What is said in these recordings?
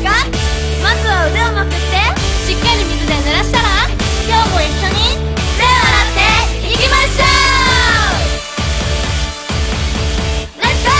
か？まずは腕をまくってしっかり水で濡らしたら、今日も一緒に手を洗っていきましょう。レッツ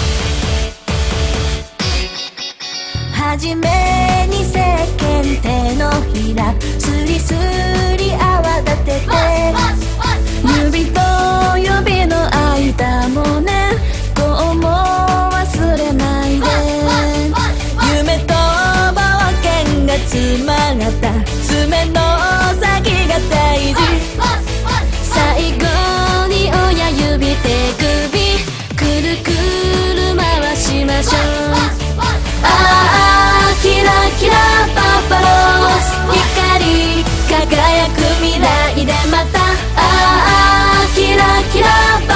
ゴー。はじめに石鹸手のひらスリスリ泡立てて、指と指の間もね、こうも忘れないで。夢と冒険が詰まった爪の先が大事。最後に親指手首くるくる回しましょう。ああキラキラバッファローズ、光り輝く未来でまた。ああキラキラバッファローズ